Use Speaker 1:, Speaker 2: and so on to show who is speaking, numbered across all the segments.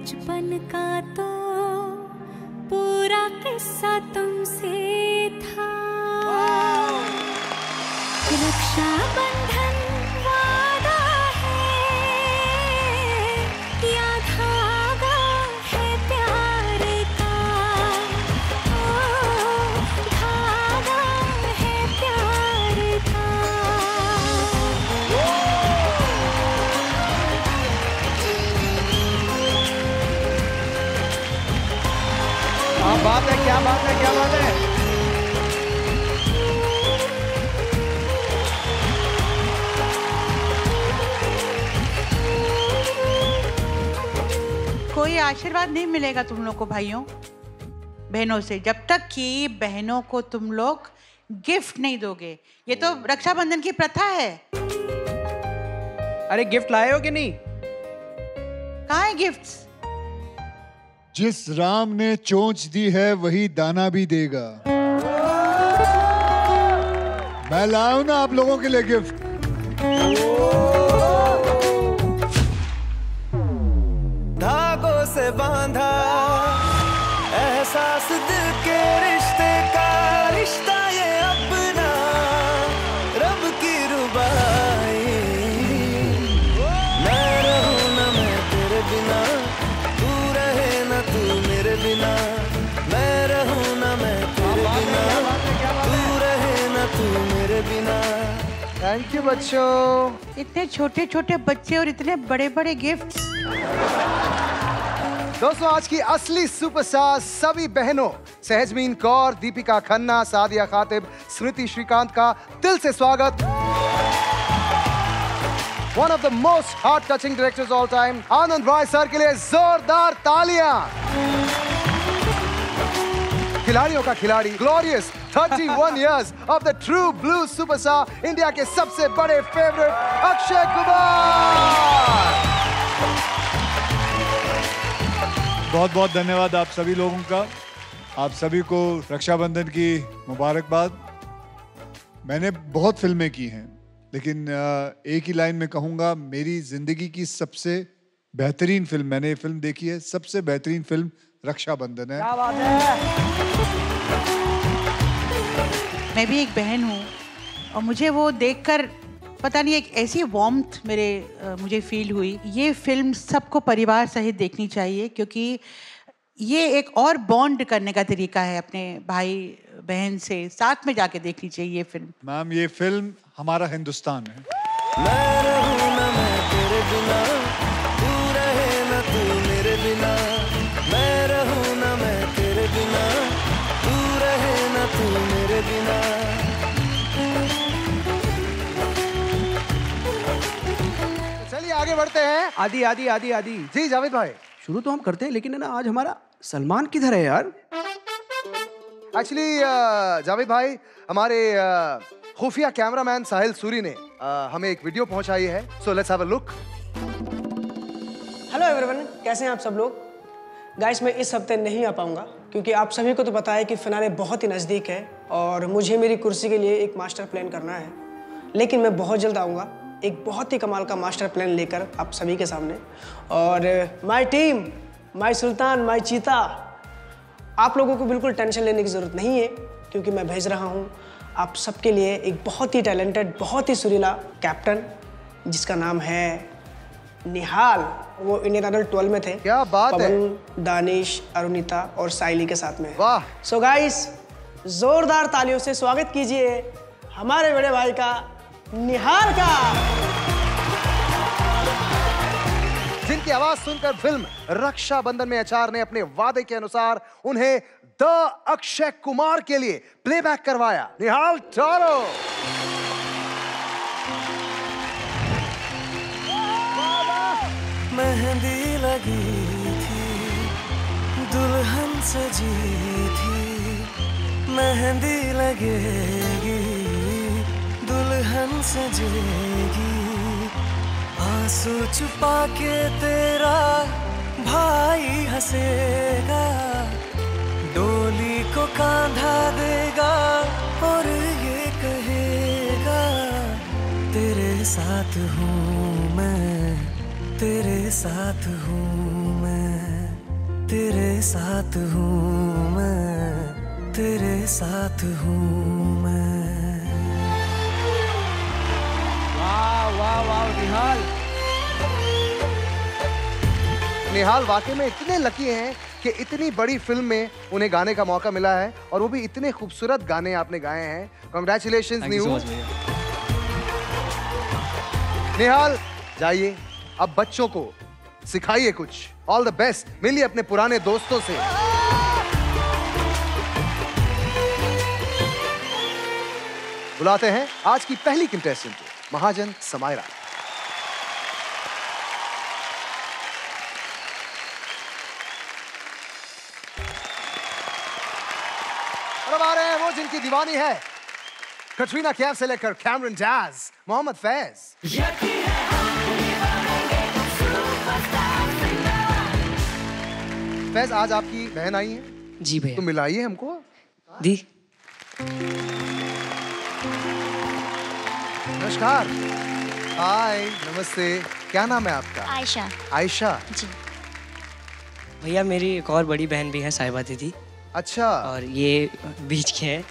Speaker 1: बचपन का तो पूरा किस्सा तुमसे था। रक्षा बंधन वादा है या धागा है प्यार का। ओ धागा है प्यार का।
Speaker 2: क्या बात है, क्या बात है, क्या बात है।
Speaker 3: कोई आशीर्वाद नहीं मिलेगा तुम लोग को भाइयों बहनों से जब तक कि बहनों को तुम लोग गिफ्ट नहीं दोगे। ये तो रक्षाबंधन की प्रथा है।
Speaker 2: अरे गिफ्ट लाए हो कि नहीं?
Speaker 3: कहाँ है गिफ्ट्स?
Speaker 4: जिस राम ने चोंच दी है वही दाना भी देगा। मैं लाया हूं ना आप लोगों के लिए गिफ्ट।
Speaker 5: धागों से बांधा एहसास दिल के रिश्ते का, रिश्ता ये अपना रब की रुबाई। मैं रहूं ना मैं तेरे बिना, तू रहे ना तू मेरे बिना। मैं रहूं ना मैं तेरे बिना, तू रहे ना तू मेरे बिना।
Speaker 2: थैंक यू बच्चों।
Speaker 3: इतने छोटे छोटे बच्चे और इतने बड़े बड़े गिफ्ट्स।
Speaker 2: दोस्तों आज की असली सुपरस्टार सभी बहनों सहजमीन कौर, दीपिका खन्ना, सादिया खातिब, स्मृति श्रीकांत का दिल से स्वागत। One of the most heart touching directors all time Anand Roy sir के लिए जोरदार तालियां। खिलाड़ियों का खिलाड़ी, ग्लोरियस 31 years of the true blue superstar, India के सबसे बड़े फेवरेट अक्षय कुमार।
Speaker 4: बहुत बहुत धन्यवाद आप सभी लोगों का। आप सभी को रक्षाबंधन की मुबारकबाद। मैंने बहुत फिल्में की हैं लेकिन एक ही लाइन में कहूँगा, मेरी जिंदगी की सबसे बेहतरीन फिल्म, मैंने ये फिल्म देखी है, सबसे बेहतरीन फिल्म रक्षाबंधन है।
Speaker 2: क्या बात है।
Speaker 3: मैं भी एक बहन हूँ और मुझे वो देखकर पता नहीं एक ऐसी वार्मथ मुझे फील हुई। ये फिल्म सबको परिवार सहित देखनी चाहिए क्योंकि ये एक और बॉन्ड करने का तरीका है अपने भाई बहन से। साथ में जाके देखनी चाहिए ये फिल्म।
Speaker 4: मैम ये फिल्म हमारा हिंदुस्तान है।
Speaker 5: मैं रहूं ना मैं तेरे बिना, तू रहे ना तू मेरे बिना। मैं रहूं ना मैं तेरे बिना, तू रहे ना तू मेरे बिना।
Speaker 2: चलिए आगे बढ़ते हैं।
Speaker 6: आदि आदि आदि आदि
Speaker 2: जी जावेद भाई,
Speaker 6: शुरू तो हम करते हैं लेकिन है ना आज हमारा सलमान किधर है यार?
Speaker 2: एक्चुअली जावेद भाई हमारे खुफिया कैमरामैन साहिल सूरी ने हमें एक वीडियो पहुंचाई है। So let's have a look.
Speaker 7: Hello everyone, कैसे हैं आप सब लोग? गाइस मैं इस हफ्ते नहीं आ पाऊंगा क्योंकि आप सभी को तो पता है कि फिनाले बहुत ही नज़दीक है और मुझे मेरी कुर्सी के लिए एक मास्टर प्लान करना है। लेकिन मैं बहुत जल्द आऊँगा एक बहुत ही कमाल का मास्टर प्लान लेकर आप सभी के सामने। और my team, my Sultan, my Cheetah, आप लोगों को बिल्कुल टेंशन लेने की ज़रूरत नहीं है क्योंकि मैं भेज रहा हूँ आप सबके लिए एक बहुत ही टैलेंटेड, बहुत ही सुरीला कैप्टन जिसका नाम है निहाल। वो इंडियन आइडल 12 में थे।
Speaker 2: क्या बात है।
Speaker 7: पवन, दानिश, अरुणिता और साइली के साथ में।
Speaker 2: वाह।
Speaker 7: सो गाइस जोरदार तालियों से स्वागत कीजिए हमारे बड़े भाई का, निहाल का,
Speaker 2: जिनकी आवाज सुनकर फिल्म रक्षाबंधन में एचआर ने अपने वादे के अनुसार उन्हें द अक्षय कुमार के लिए प्लेबैक करवाया। निहाल टोरो।
Speaker 5: मेहंदी लगी थी, दुल्हन सजी थी। मेहंदी लगेगी, दुल्हन सजेगी। आंसू छुपा के तेरा भाई हंसेगा, डोली को कांधा देगा और ये कहेगा तेरे साथ हूँ मैं, तेरे साथ हूँ मैं। तेरे साथ हूँ मैं, तेरे साथ हूँ मैं।
Speaker 6: वाह वाह वाह निहाल।
Speaker 2: निहाल वाकई में इतने लकी हैं कि इतनी बड़ी फिल्म में उन्हें गाने का मौका मिला है और वो भी इतने खूबसूरत गाने आपने गाए हैं। कांग्रेचुलेशंस निहाल। जाइए अब बच्चों को सिखाइए कुछ। All the best. मिलिए अपने पुराने दोस्तों से। बुलाते हैं आज की पहली कंटेस्टेंट को, महाजन समायरा। और अब आ रहे हैं वो जिनकी दीवानी है कटरीना कैफ से लेकर कैमरन डाज, मोहम्मद फैज। फैज, आज आपकी बहन आई है
Speaker 7: जी भैया।
Speaker 2: तो मिलाइए हमको।
Speaker 7: दी।
Speaker 2: नमस्कार। हाय, नमस्ते। क्या नाम है आपका?
Speaker 1: आयशा।
Speaker 2: आयशा।
Speaker 1: जी।
Speaker 7: भैया मेरी एक और बड़ी बहन भी है, साहिबा दीदी,
Speaker 2: अच्छा।
Speaker 7: और ये बीच के हैं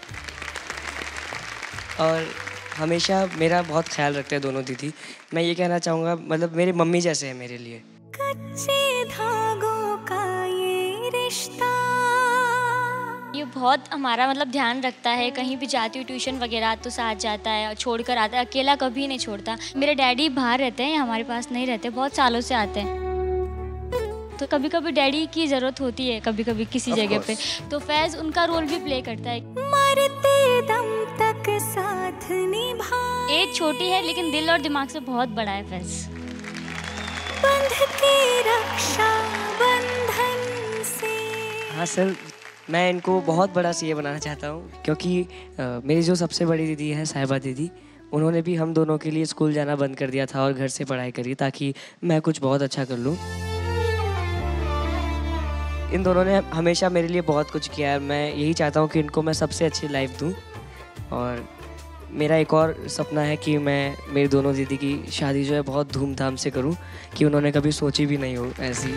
Speaker 7: और हमेशा मेरा बहुत ख्याल रखते हैं दोनों दीदी। मैं ये कहना चाहूँगा, मतलब मेरे मम्मी जैसे हैं मेरे लिए।
Speaker 1: कच्चे धागों का ये रिश्ता,
Speaker 8: ये बहुत हमारा मतलब ध्यान रखता है। कहीं भी जाती हूँ ट्यूशन वगैरह तो साथ जाता है और छोड़ कर आता है, अकेला कभी नहीं छोड़ता। मेरे डैडी बाहर रहते हैं, हमारे पास नहीं रहते, बहुत सालों से आते हैं, तो कभी कभी डैडी की ज़रूरत होती है, कभी कभी किसी जगह पे, तो फैज़ उनका रोल भी प्ले करता है।
Speaker 1: मरते दम तक साथ निभा,
Speaker 8: एज छोटी है लेकिन दिल और दिमाग से बहुत बड़ा है फैज़।
Speaker 1: बंध के रक्षा बंधन से।
Speaker 7: हाँ सर, मैं इनको बहुत बड़ा सीए बनाना चाहता हूँ, क्योंकि मेरी जो सबसे बड़ी दीदी है साहिबा दीदी, उन्होंने भी हम दोनों के लिए स्कूल जाना बंद कर दिया था और घर से पढ़ाई करी ताकि मैं कुछ बहुत अच्छा कर लूँ। इन दोनों ने हमेशा मेरे लिए बहुत कुछ किया है। मैं यही चाहता हूँ कि इनको मैं सबसे अच्छी लाइफ दूँ, और मेरा एक और सपना है कि मैं मेरी दोनों दीदी की शादी जो है बहुत धूमधाम से करूँ, कि उन्होंने कभी सोची भी नहीं हो ऐसी।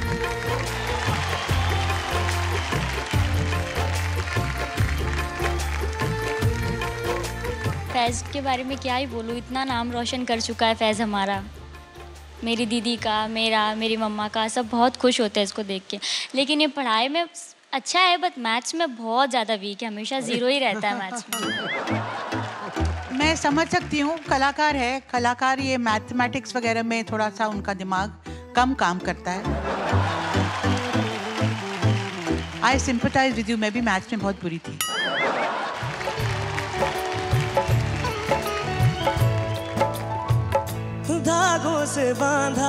Speaker 8: फैज़ के बारे में क्या ही बोलूँ, इतना नाम रोशन कर चुका है फैज़ हमारा। मेरी दीदी का, मेरा, मेरी मम्मा का, सब बहुत खुश होते हैं इसको देख के। लेकिन ये पढ़ाई में अच्छा है, बट मैथ्स में बहुत ज़्यादा वीक है, हमेशा 0 ही रहता है मैथ्स में।
Speaker 3: मैं समझ सकती हूँ, कलाकार है, कलाकार ये मैथमेटिक्स वगैरह में थोड़ा सा उनका दिमाग कम काम करता है। आई सिंपथाइज विद यू, मैं भी मैथ्स में बहुत बुरी थी।
Speaker 5: धागों से बांधा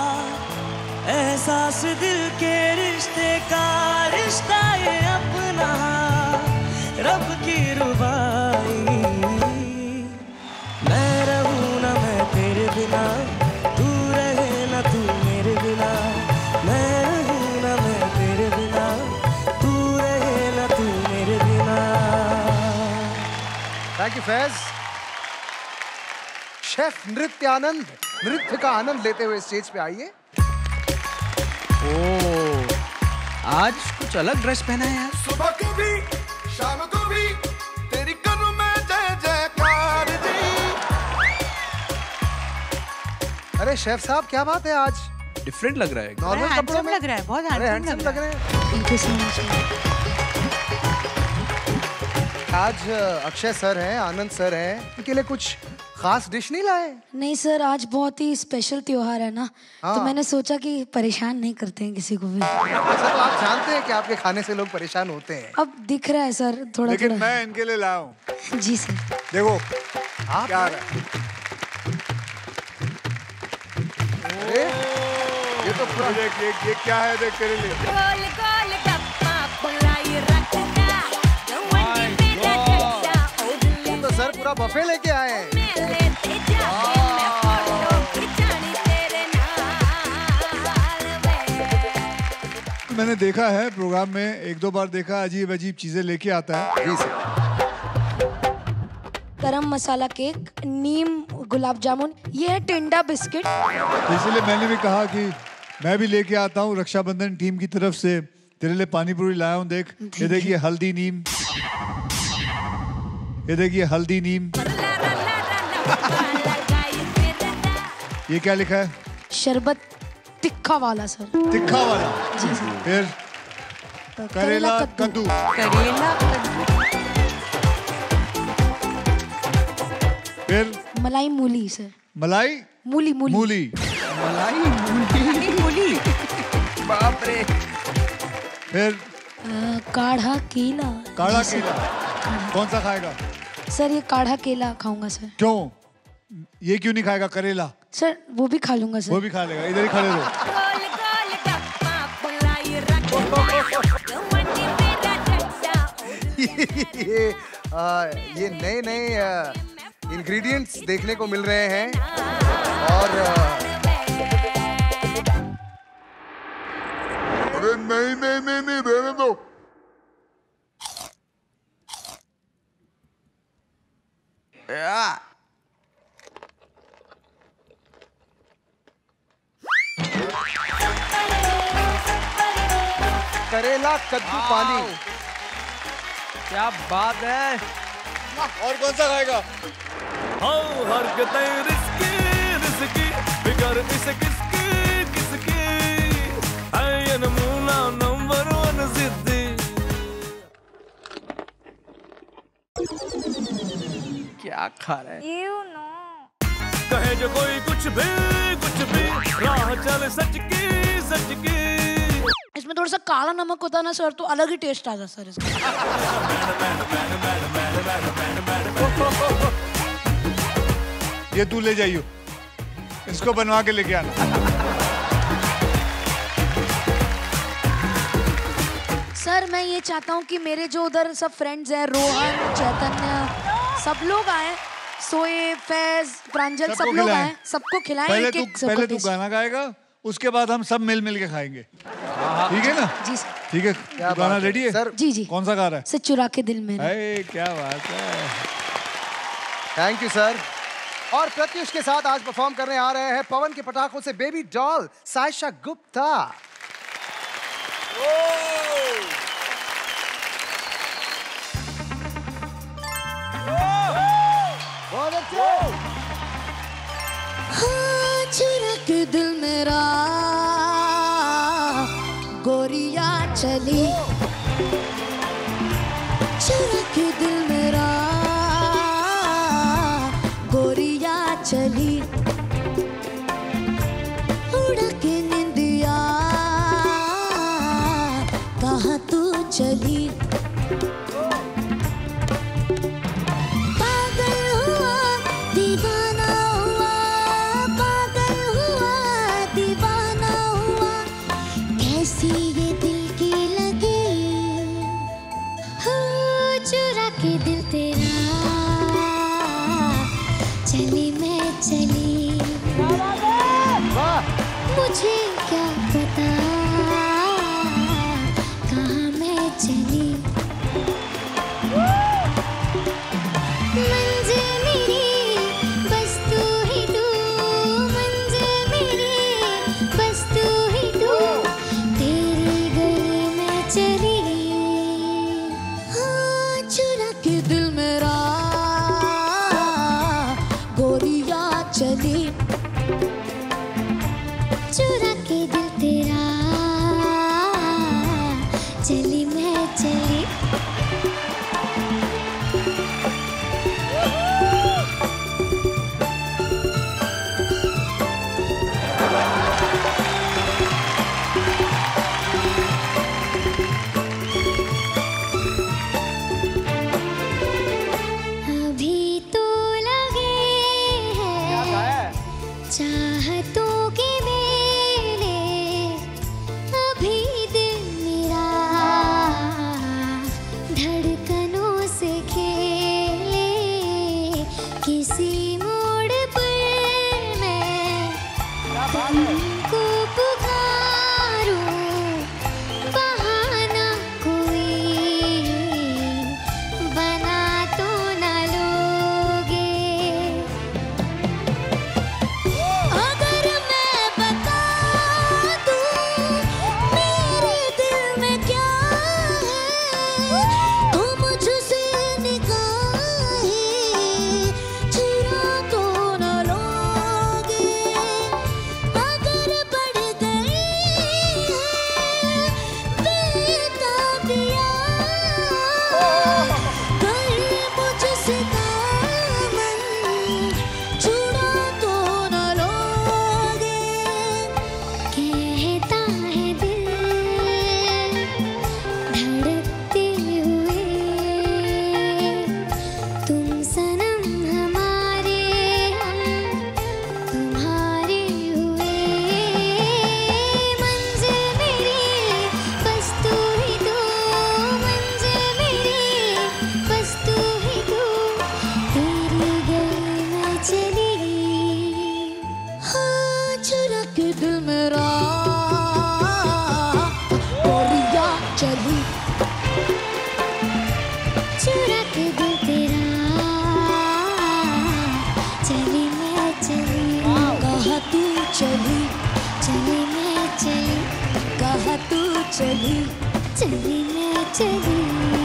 Speaker 5: एहसास दिल के रिश्ते का, रिश्ता ये अपना रब की रुबाई। मैं रहूं ना मैं तेरे बिना, तू रहे ना तू मेरे बिना। मैं रहूं ना मैं तेरे बिना, तू रहे ना तू मेरे बिना।
Speaker 2: Thank you Faiz. Chef Nrityanand, नृत्य का आनंद लेते हुए स्टेज पे आइए।
Speaker 6: ओह, आज कुछ अलग ड्रेस पहना है यार।
Speaker 9: सुबह को भी शाम को भी तेरी करूं मैं जय जयकार जी।
Speaker 2: अरे शेफ साहब, क्या बात है, आज
Speaker 6: डिफरेंट लग रहा है।
Speaker 2: नॉर्मल कपड़ों में
Speaker 3: लग रहा है, बहुत
Speaker 2: हैंडसम लग रहे हैं। आज अक्षय सर हैं, आनंद सर हैं, उनके लिए कुछ खास डिश नहीं लाए?
Speaker 10: नहीं सर, आज बहुत ही स्पेशल त्योहार है ना, तो मैंने सोचा कि परेशान नहीं करते हैं किसी को भी।
Speaker 2: अच्छा, तो आप जानते हैं कि आपके खाने से लोग परेशान होते हैं।
Speaker 10: अब दिख रहा है सर थोड़ा
Speaker 4: लेकिन
Speaker 10: थोड़ा।
Speaker 4: मैं इनके लिए लाया हूँ।
Speaker 10: जी सर।
Speaker 4: देखो
Speaker 2: आप
Speaker 4: क्या आ रहा है।
Speaker 2: अरे, ये तो पूरा
Speaker 4: देख, ये क्या है, देख तेरे लिए।
Speaker 2: तो सर पूरा बफे लेके आए हैं।
Speaker 4: मैंने देखा है प्रोग्राम में, एक दो बार देखा, अजीब अजीब चीजें लेके आता है।
Speaker 2: जी सर।
Speaker 10: गरम मसाला केक, नीम गुलाब जामुन, ये है टिंडा बिस्किट।
Speaker 4: इसलिए मैंने भी कहा कि मैं भी लेके आता हूँ रक्षाबंधन टीम की तरफ से तेरे लिए पानी पूरी लाया हूँ। देख, ये देखिए हल्दी नीम, ये देखिए हल्दी नीम। ये क्या लिखा है?
Speaker 10: शरबत तिक्खा वाला सर।
Speaker 4: तिक्खा वाला
Speaker 10: जी सर।
Speaker 4: फिर करेला कद्दू।
Speaker 3: करेला
Speaker 4: फिर
Speaker 10: मलाई मूली सर।
Speaker 4: मलाई
Speaker 10: मूली मूली
Speaker 4: मूली।
Speaker 6: मलाई मूली। बाप रे।
Speaker 4: फिर
Speaker 10: काढ़ा केला।
Speaker 4: काढ़ा
Speaker 10: जी सर।
Speaker 4: केला कौन सा खाएगा?
Speaker 10: सर ये काढ़ा केला खाऊंगा सर।
Speaker 4: क्यों? ये क्यों नहीं खाएगा करेला?
Speaker 10: सर वो भी खा लूंगा सर।
Speaker 4: वो भी खा लेगा। इधर ही खड़े रहो।
Speaker 2: ये नए नए इंग्रेडिएंट्स देखने को मिल रहे हैं और
Speaker 9: अरे नहीं नहीं नहीं नहीं रहने दो।
Speaker 2: करेला कद्दू पानी।
Speaker 6: क्या बात है।
Speaker 4: और कौन सा खाएगा?
Speaker 6: क्या खा रहा है?
Speaker 5: कहे जो कोई कुछ भी राह चले सच की।
Speaker 10: इसमें थोड़ा सा काला नमक होता ना सर तो अलग ही टेस्ट आता सर इसका।
Speaker 4: ये तू ले जाइयो, इसको बनवा के लेके आना।
Speaker 10: सर मैं ये चाहता हूँ कि मेरे जो उधर सब फ्रेंड्स हैं, रोहन, चैतन्य, सब लोग आए, सोए, फैज, प्रांजल, सब लोग आए, सबको खिलाएं।
Speaker 4: पहले तू गाना गाएगा, उसके बाद हम सब मिल के खाएंगे। ठीक है ना?
Speaker 10: जी सर।
Speaker 4: ठीक है, गाना रेडी है
Speaker 2: सर?
Speaker 10: जी जी।
Speaker 4: कौन सा गा रहा है?
Speaker 10: सर चुरा के दिल मेरा।
Speaker 4: क्या बात है।
Speaker 2: Thank you sir. और प्रत्युष के साथ आज परफॉर्म करने आ रहे हैं पवन के पटाखों से बेबी डॉल सायशा गुप्ता।
Speaker 10: हाँ, चुरा के दिल मेरा गोरिया चली, चुरा के दिल मेरा गोरिया चली, उड़ के निंदिया कहाँ तू चली। पागल हुआ दीवाना हुआ, पागल हुआ दीवाना हुआ, कैसी ये दिल की लगी, हो चुरा के दिल तेरा चली मैं चली। मुझे क्या पता कहाँ मैं चली, मंजिल मेरी बस तू ही तू, मंजिल मेरी बस तू ही तू, तेरी गली में चली, हाँ चुरा के दिल मेरा गोरिया चली, चुरा के दिल तेरा चली मैं चली। अभी तो लगे हैं चाहतों के मेले, अभी दिल मेरा धड़कनों से खेले, किसी मोड़ पर मैं तुमको पुकारूं, बहाना कोई बना तो न लोगे, अगर मैं बता दूं के दिल मेरा गोरिया चली चुरा के दिल तेरा चली मैं चली कहा तू चली चली मैं चली कहा तू चली चली मैं चली।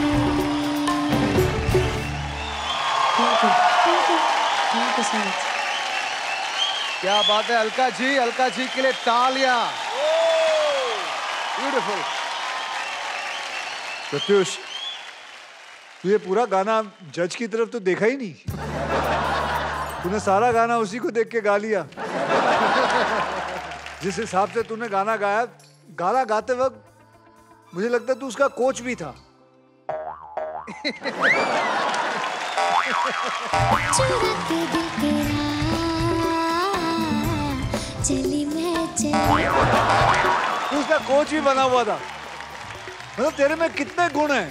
Speaker 10: Thank you so much.
Speaker 2: क्या बात है अलका जी के लिए तालियां। ब्यूटीफुल।
Speaker 4: प्रत्युष, तू ये पूरा गाना जज की तरफ तो देखा ही नहीं। तूने सारा गाना उसी को देख के गा लिया। जिस हिसाब से तूने गाना गाया, गाना गाते वक्त मुझे लगता है तू उसका कोच भी था।
Speaker 10: चली मैं चली
Speaker 4: तू उसका कोच भी बना हुआ था। मतलब तेरे में कितने गुण हैं।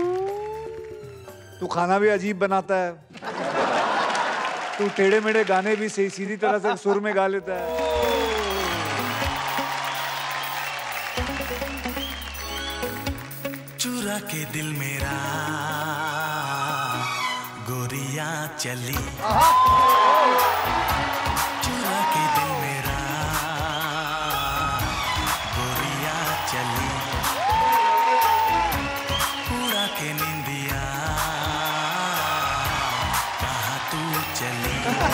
Speaker 4: तू खाना भी अजीब बनाता है, तू टेढ़े मेढ़े गाने भी सही सीधी तरह से सुर में गा लेता है।
Speaker 5: चुरा के दिल मेरा गोरियां चली चुरा के दिल मेरा गोरियां चली उड़ा के निंदिया कहा तू चली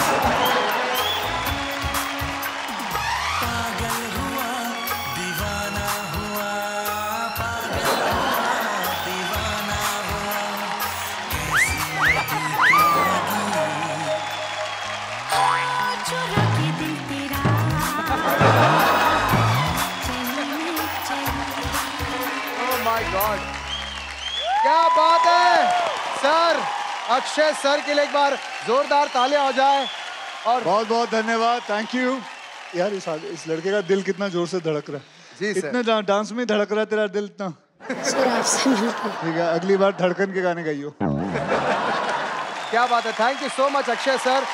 Speaker 5: पागल हुआ दीवाना हुआ पागल हुआ दीवाना हुआ कैसी ये दिल की लगी
Speaker 1: चुरा के दिल तेरा
Speaker 2: ओह माय गॉड, क्या बात है सर। अक्षय सर के लिए एक बार जोरदार तालियां हो जाए। और
Speaker 4: बहुत बहुत धन्यवाद, थैंक यू। यार इस लड़के का दिल कितना जोर से धड़क रहा है।
Speaker 2: जी सर।
Speaker 4: इतने डांस में धड़क रहा है तेरा दिल इतना।
Speaker 10: सर आपसे मिलकर
Speaker 4: ठीक है, अगली बार धड़कन के गाने गाइयो।
Speaker 2: क्या बात है, thank you so much Akshay sir.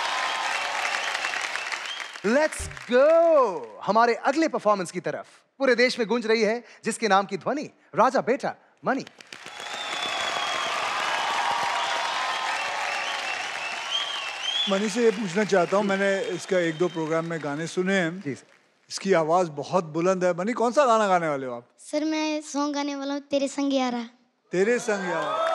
Speaker 2: Let's go हमारे अगले परफॉर्मेंस की तरफ। पूरे देश में गूंज रही है जिसके नाम की ध्वनि, राजा बेटा मनी।
Speaker 4: मनी से ये पूछना चाहता हूँ, मैंने इसका एक दो प्रोग्राम में गाने सुने हैं।
Speaker 2: जी सर।
Speaker 4: इसकी आवाज बहुत बुलंद है। मनी, कौन सा गाना गाने वाले हो आप?
Speaker 10: सर मैं सॉन्ग गाने वाला हूँ तेरे संग यारा।
Speaker 4: तेरे संग यारा।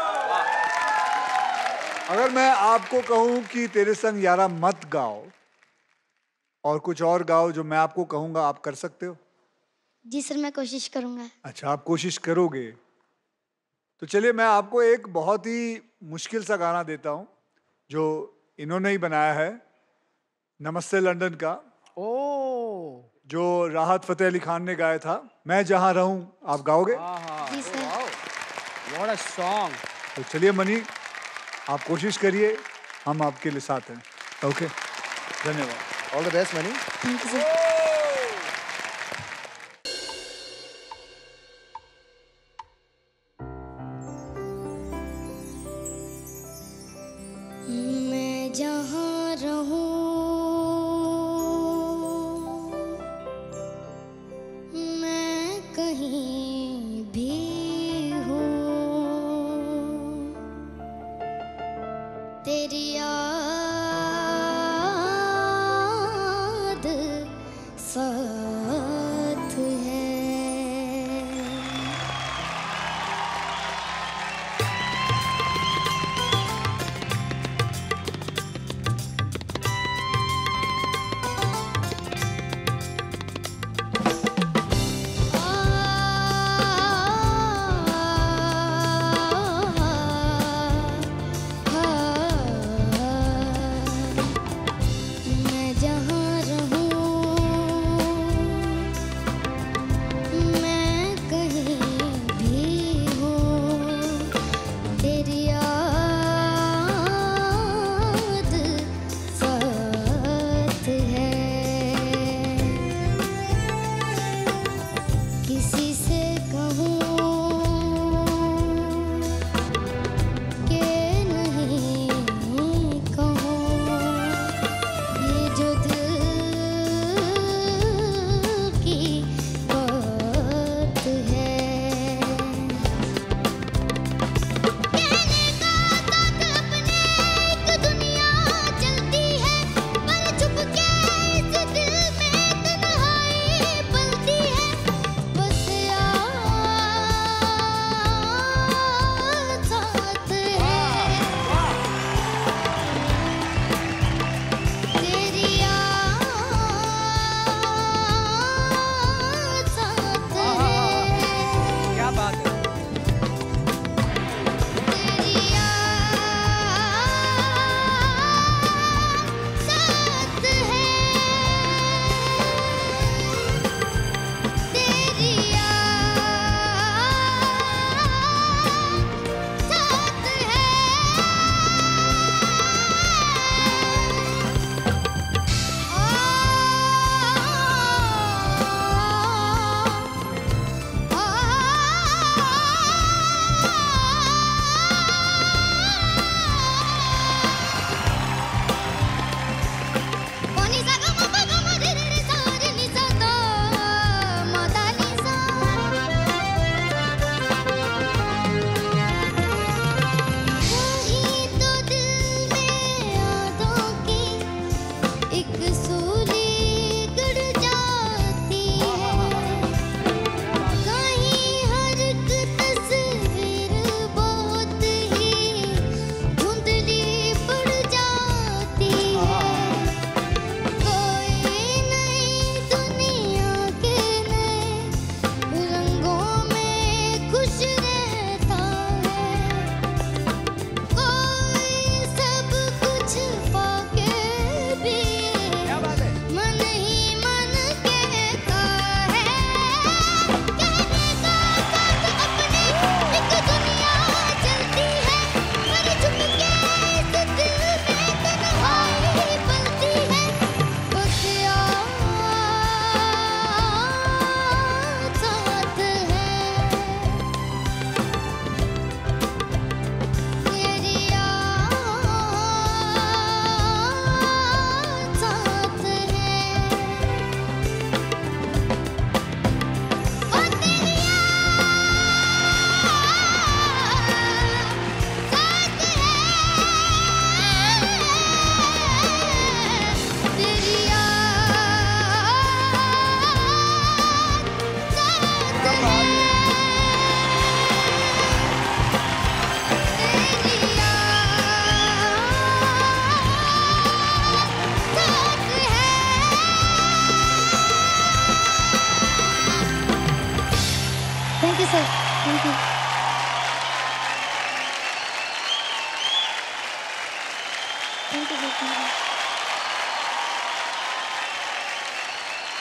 Speaker 4: अगर मैं आपको कहूँ कि तेरे संग यारा मत गाओ और कुछ और गाओ जो मैं आपको कहूँगा, आप कर सकते हो?
Speaker 10: जी सर मैं कोशिश करूँगा।
Speaker 4: अच्छा, आप कोशिश करोगे तो चलिए मैं आपको एक बहुत ही मुश्किल सा गाना देता हूँ जो इन्होंने ही बनाया है, नमस्ते लंदन का।
Speaker 2: ओह,
Speaker 4: जो राहत फतेह अली खान ने गाया था, मैं जहाँ रहूं। आप गाओगे?
Speaker 10: जी सर।
Speaker 6: What a song.
Speaker 4: तो चलिए मनी, आप कोशिश करिए, हम आपके लिए साथ हैं। ओके, धन्यवाद।
Speaker 2: All the best Mani.
Speaker 10: Thank you sir. मैं जहाँ रहूं मैं कहीं भी हूँ, तेरी याद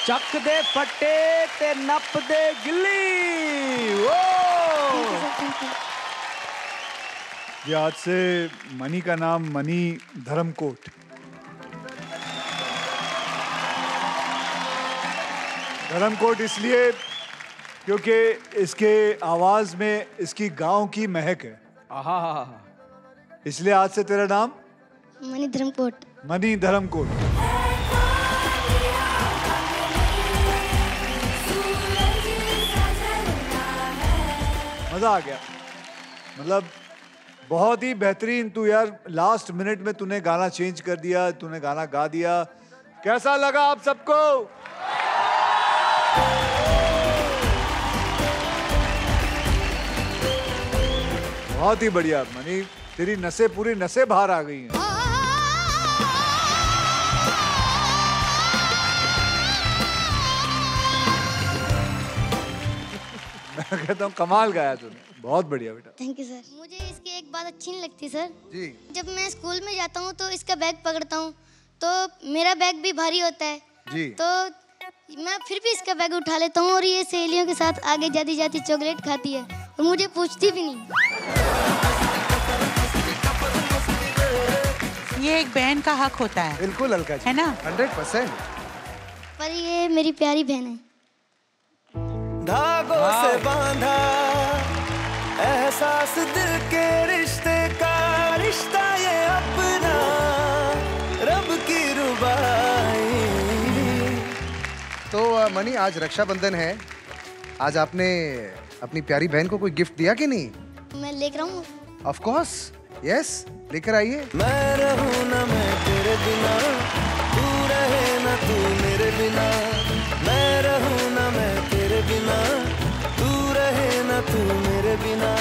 Speaker 6: ਚੱਕ ਦੇ ਫੱਟੇ ਤੇ ਨੱਪ ਦੇ ਗਿੱਲੀ।
Speaker 4: जी आज से मनी का नाम मनी धर्मकोट। धर्मकोट इसलिए क्योंकि इसके आवाज में इसकी गांव की महक है।
Speaker 6: आहा,
Speaker 4: इसलिए आज से तेरा नाम
Speaker 10: मनी धर्मकोट।
Speaker 4: मनी धर्मकोट। मजा आ गया, मतलब बहुत ही बेहतरीन। तू यार लास्ट मिनट में तूने गाना चेंज कर दिया, तूने गाना गा दिया। कैसा लगा आप सबको? बहुत ही बढ़िया मनी, तेरी नसें पूरी नसें बाहर आ गई हैं। मैं कहता हूँ कमाल गाया तूने, बहुत बढ़िया बेटा।
Speaker 10: Thank you sir. मुझे इसकी एक बात अच्छी नहीं लगती सर
Speaker 2: जी।
Speaker 10: जब मैं स्कूल में जाता हूँ तो इसका बैग पकड़ता हूँ तो मेरा बैग भी भारी होता है
Speaker 2: जी।
Speaker 10: तो मैं फिर भी इसका बैग उठा लेता हूँ और ये सहेलियों के साथ आगे जाती जाती चॉकलेट खाती है और मुझे पूछती भी नहीं।
Speaker 3: ये एक बहन का हक होता है।
Speaker 2: बिल्कुल अलका जी,
Speaker 3: है ना?
Speaker 2: 100%।
Speaker 10: पर ये मेरी प्यारी बहन है।
Speaker 5: धागों से बांधा एहसास दिल के रिश्ते का, रिश्ता ये अपना रब की रुबाई।
Speaker 2: तो मनी आज रक्षाबंधन है, आज आपने अपनी प्यारी बहन को कोई गिफ्ट दिया कि नहीं?
Speaker 10: मैं लेकर आऊँ?
Speaker 2: ऑफ कोर्स, यस, लेकर आइए।
Speaker 5: मैं रहूं ना मैं तेरे बिना, तू रहे ना तू मेरे बिना। मैं रहूं ना मैं तेरे बिना, तू रहे ना तू मेरे बिना।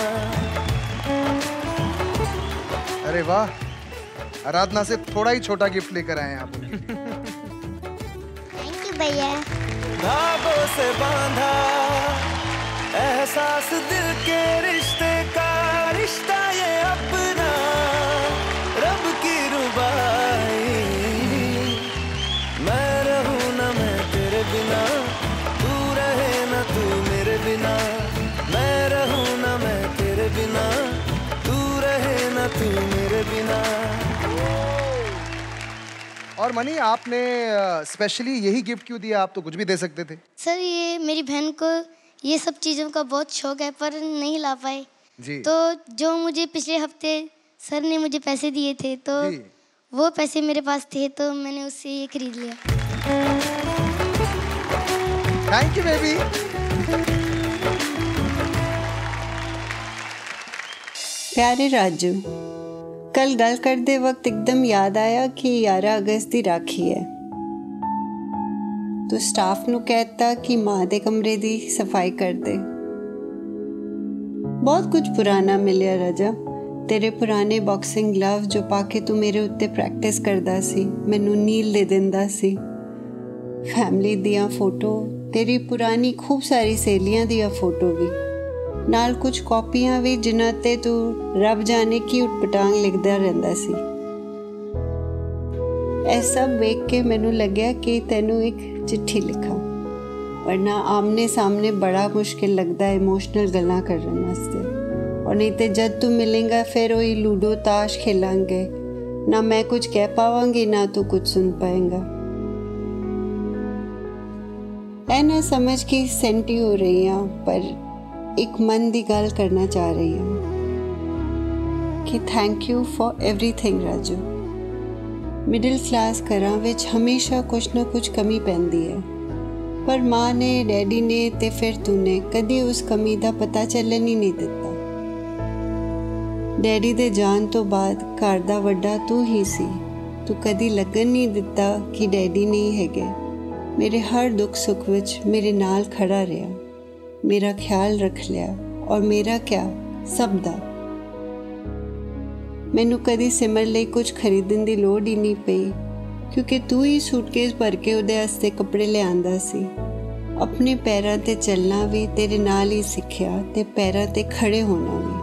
Speaker 2: अरे वाह, आराधना से थोड़ा ही छोटा गिफ्ट लेकर आए हैं आप उनके लिए।
Speaker 10: थैंक यू भैया।
Speaker 5: धागों से बांधा एहसास दिल के रिश्ते का, रिश्ता ये अपना रब की रुबाई। मैं रहूं ना मैं तेरे बिना, तू रहे ना तू मेरे बिना। मैं रहूं ना मैं तेरे बिना, तू रहे ना तू मेरे बिना।
Speaker 2: और मनी, आपने स्पेशली यही गिफ्ट क्यों दिया? आप तो कुछ भी दे सकते थे।
Speaker 10: सर ये मेरी बहन को ये सब चीज़ों का बहुत शौक है पर नहीं ला पाए
Speaker 2: जी।
Speaker 10: तो जो मुझे पिछले हफ्ते सर ने मुझे पैसे दिए थे तो
Speaker 2: जी।
Speaker 10: वो पैसे मेरे पास थे तो मैंने उससे ये खरीद लिया।
Speaker 2: Thank you baby.
Speaker 11: प्यारे राजू, कल गल करते वक्त एकदम याद आया कि 11 अगस्त की राखी है तो स्टाफ नू कहता कि माँ दे कमरे दी सफाई कर दे। बहुत कुछ पुराना मिलिया राजा, तेरे पुराने बॉक्सिंग ग्लव जो पाके तू मेरे उत्ते प्रैक्टिस करदा सी, मैनू नील दे दिंदा सी। फैमिली दियां फोटो, तेरी पुरानी खूब सारी सहेलियां दियां फोटो भी, नाल कुछ कॉपियां भी जिन्हां ते तू रब जाने की उटपटांग लिखदा रहिंदा सी। ਇਹ सब वेख के मैनू लग्या कि तेनू एक चिट्ठी लिखा, वरना आमने सामने बड़ा मुश्किल लगता है इमोशनल गल्लां करन वास्ते। और नहीं तो जब तू मिलेगा फिर वही लूडो ताश खेलांगे, ना मैं कुछ कह पावांगी ना तू कुछ सुन पाएगा। ऐ ना समझ कि सेंटी हो रही हाँ, पर एक मन दी गल करना चाह रही हूँ कि thank you for everything Raju. Middle class घरां विच हमेशा कुछ ना कुछ कमी पैंदी है, पर माँ ने डैडी ने ते फिर तूने कदी उस कमी दा पता चलन ही नहीं दिता। डैडी दे जान तो बाद घर दा वड्डा तू ही सी, तू कदी लगन नहीं दिता कि डैडी नहीं हैगे। मेरे हर दुख सुख विच मेरे नाल खड़ा रहा, मेरा ख्याल रख लिया और मेरा क्या सब दा। मैनू कदी सिमर ਲਈ कुछ खरीदण ਦੀ ਲੋੜ ही नहीं पई क्योंकि तू ही सूटकेस भर के ਉਹਦੇ ਵਾਸਤੇ ਕੱਪੜੇ ਲਿਆਂਦਾ ਸੀ। अपने पैरां ते चलना भी तेरे नाल ही सिक्ख्या ते पैरां ते खड़े होना भी।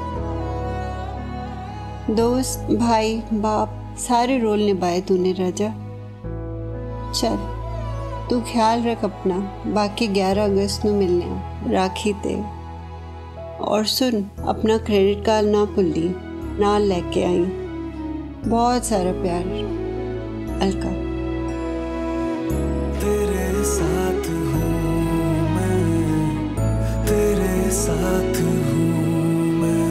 Speaker 11: दोस्त, भाई, बाप सारे रोल निभाए तूने राजा। चल तू ख्याल रख अपना, बाकी 11 अगस्त ਨੂੰ ਮਿਲਨੇ ਆ ਰਾਖੀ ਤੇ। और सुन, अपना क्रेडिट कार्ड ना भुल्ली, नाल लेके आई। बहुत सारा प्यार, अलका।
Speaker 5: तेरे साथ हूँ मैं, तेरे साथ हूँ मैं।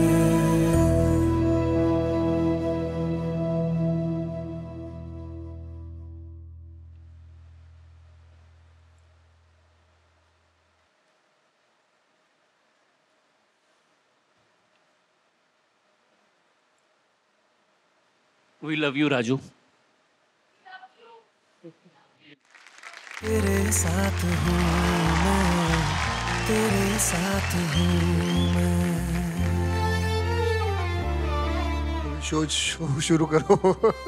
Speaker 12: We love you, Raju.
Speaker 5: तेरे साथ हूँ मैं, तेरे साथ हूँ मैं।
Speaker 4: शो शुरू करो।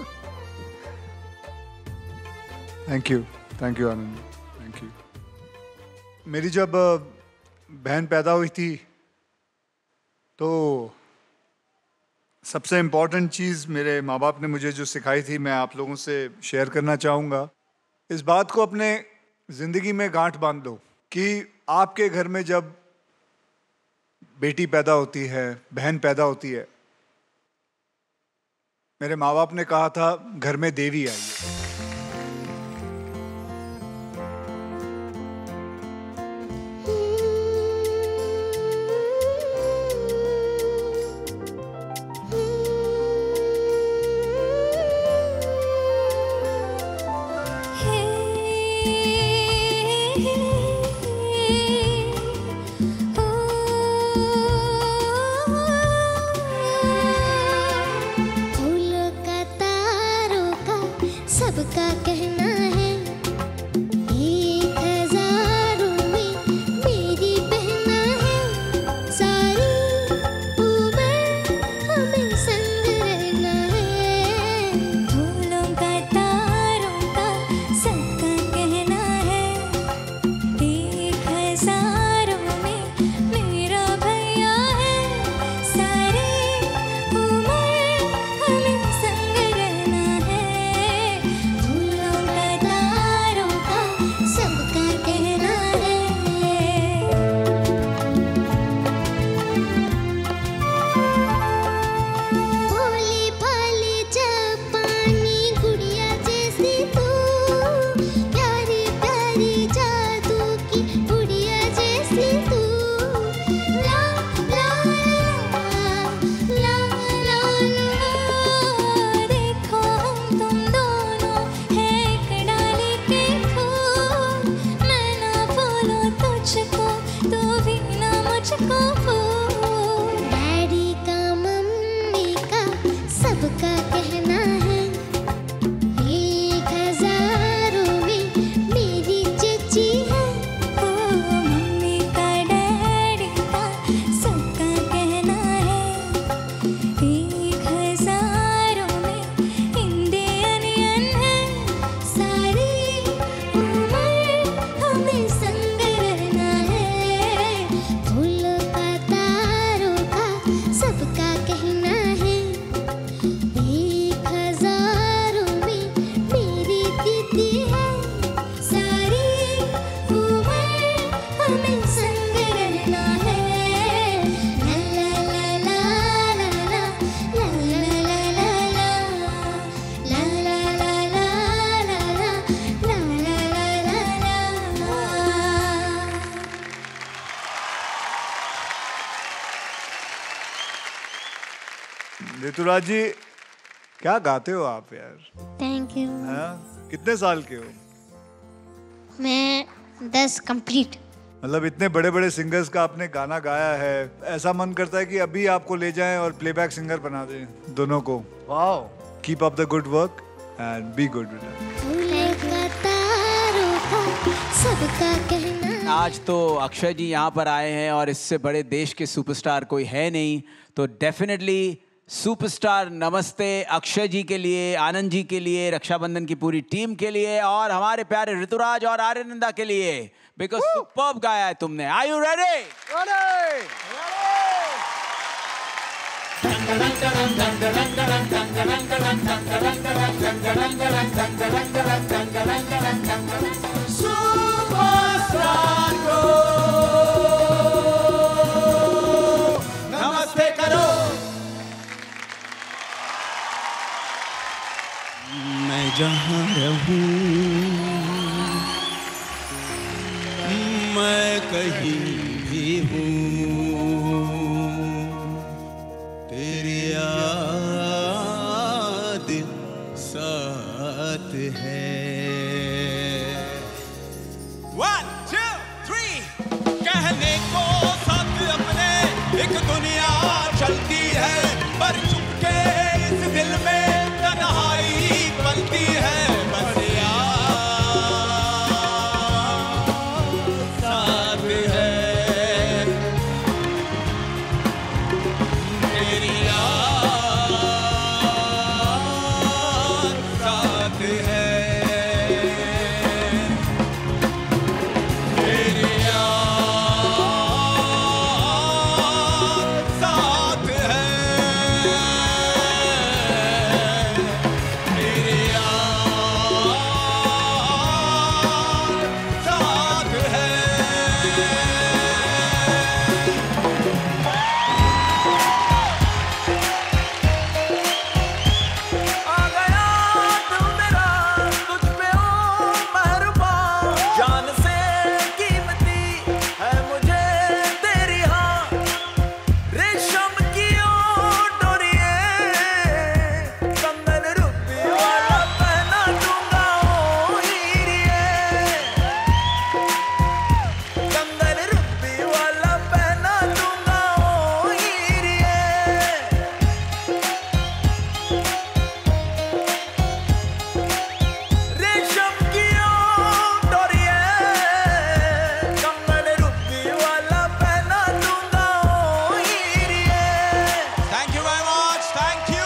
Speaker 4: Thank you Anand, thank you. मेरी जब बहन पैदा हुई थी तो सबसे इम्पॉर्टेंट चीज़ मेरे माँ बाप ने मुझे जो सिखाई थी, मैं आप लोगों से शेयर करना चाहूँगा। इस बात को अपने ज़िंदगी में गांठ बांध दो कि आपके घर में जब बेटी पैदा होती है, बहन पैदा होती है, मेरे माँ बाप ने कहा था घर में देवी आई है।
Speaker 10: सबका कहना है 1000 में मेरी बहना है, सारी उम्र हमें संग रहना है।
Speaker 1: फूलों का तारों का सबका कहना है 1000 में मेरा भैया है, सारी उम्र हमें संग रहना है। फूलों का तारों का सबका कहना है।
Speaker 10: भोली भाली जापानी गुड़िया जैसी तू, प्यारी प्यारी जादू की गुड़िया जैसी तू। ला ला ला ला ला, देखो हम तुम दोनों है एक डाली के फूल, मैं ना बोलूं तुझको तू भी ना मुझको भूल। डैडी का मम्मी का सबका कहना है 1000 में मेरी चची है।
Speaker 1: ओ मम्मी का डैडी का सबका कहना है 1000 में इंडियन है,
Speaker 10: सारी उम्र हमें संग रहना है। फूलों का तारों का सबका कहना है 1000 में मेरी दीदी है, सारी उम्र हमें संग रहना है। ला ला ला ला ला ला, ला ला ला ला ला, ला ला ला ला ला ला, ला ला ला ला ला।
Speaker 4: ऋतुराज जी, क्या गाते हो आप यार?
Speaker 10: Thank you.
Speaker 4: हाँ? कितने साल के हो?
Speaker 10: मैं 10 कंप्लीट।
Speaker 4: मतलब इतने बड़े बड़े सिंगर्स का आपने गाना गाया है, ऐसा मन करता है कि अभी आपको ले जाएं और प्लेबैक सिंगर बना दें दोनों को।
Speaker 2: Wow,
Speaker 4: keep up the good work and be good with it.
Speaker 10: फूलों का तारों का सबका कहना।
Speaker 6: आज तो अक्षय जी यहाँ पर आए हैं और इससे बड़े देश के सुपरस्टार कोई है नहीं, तो डेफिनेटली सुपरस्टार नमस्ते अक्षय जी के लिए, आनंद जी के लिए, रक्षाबंधन की पूरी टीम के लिए और हमारे प्यारे ऋतुराज और आर्यनंदा के लिए, बिकॉज सुपर्ब गाया है तुमने। Are you ready?
Speaker 2: Ready.
Speaker 5: Superstar को नमस्ते करो। मैं जहाँ रहूं, मैं कहीं भी हूँ, तेरी याद साथ है। 1, 2, 3 कहने को साथ अपने एक दुनिया चलती है, पर चुपके इस दिल में तन्हाई बनती है। बस याद साथ है, तेरी याद साथ है, तेरी याद साथ है, तेरी याद साथ है। आ गया तू मेरा, तुझ पे ओ मेहरबान, जान से कीमती है मुझे तेरी हाँ। रेशम की ओ डोरिये, कंगन रुपी वाला पहना दूंगा ओ हीरिये, कंगन रुपी वाला पहना दूंगा ओ हीरिये। रेशम की ओ डोरिये, कंगन रुपी वाला पहना दूंगा ओ हीरिये। Thank you very much, thank you.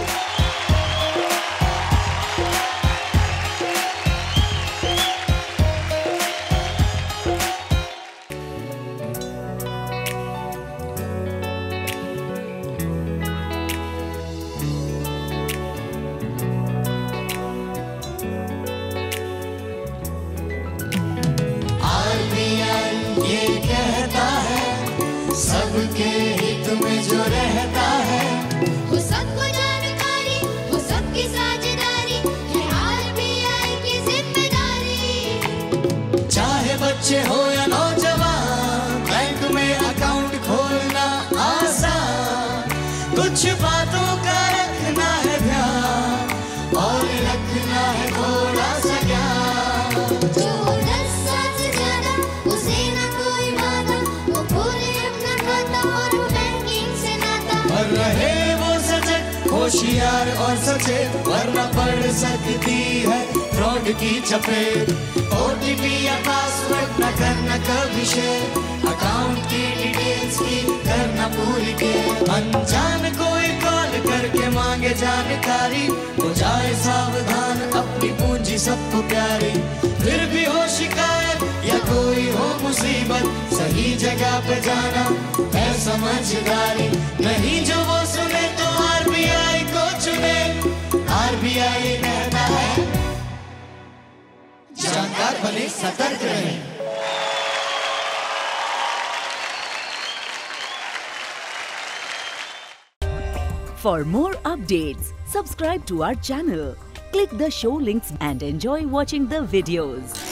Speaker 12: ये कहता है सबके हित में जो रहता है,
Speaker 10: वो सबको जानकारी, वो सबकी साझेदारी है आरबीआई की जिम्मेदारी।
Speaker 12: चाहे बच्चे हो या नौजवान, बैंक में अकाउंट खोलना आसान, कुछ बातों का रखना है ध्यान और रखना है थोड़ा सा ज्ञान।
Speaker 10: जो 10 साल से ज्यादा उसे ना कोई बाधा, वो खोले अपना खाता और वो बैंकिंग से नाता।
Speaker 12: पर रहे वो सजग, होशियार और सचेत, वरना पड़ सकती है फ्रॉड की चपेट। ओटीपी या पासवर्ड न करना कभी शेयर, अकाउंट की डिटेल्स की करना पूरी केयर। अनजान कोई कॉल करके मांगे जानकारी, हो जाए सावधान, अपनी पूंजी सबको प्यारी। फिर भी हो शिकायत या कोई हो मुसीबत, सही जगह पे जाना है समझदारी। नहीं जो वो सुने तो आरबीआई को चुने, आरबीआई कहता है जानकार बने, सतर्क रहें।
Speaker 13: For more updates, subscribe to our channel, click the show links and enjoy watching the videos.